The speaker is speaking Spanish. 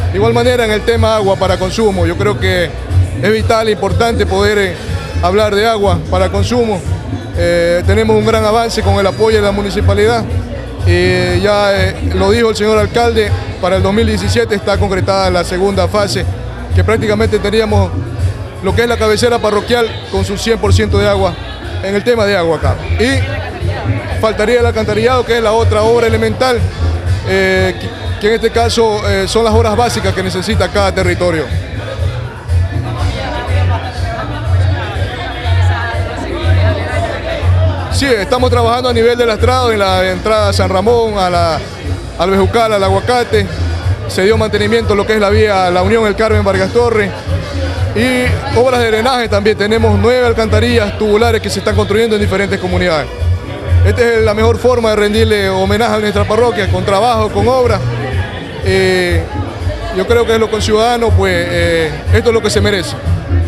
De igual manera, en el tema agua para consumo, yo creo que es vital e importante poder hablar de agua para consumo. Tenemos un gran avance con el apoyo de la municipalidad. Ya lo dijo el señor alcalde, para el 2017 está concretada la segunda fase, que prácticamente teníamos lo que es la cabecera parroquial con su 100% de agua, en el tema de agua acá. Y faltaría el alcantarillado, que es la otra obra elemental, que en este caso son las obras básicas que necesita cada territorio. Sí, estamos trabajando a nivel de lastrado en la entrada a San Ramón, al Bejucal, al Aguacate. Se dio mantenimiento a lo que es la vía La Unión, el Carmen Vargas Torres. Y obras de drenaje también. Tenemos 9 alcantarillas tubulares que se están construyendo en diferentes comunidades. Esta es la mejor forma de rendirle homenaje a nuestra parroquia, con trabajo, con obra. Yo creo que es lo conciudadano, pues esto es lo que se merece.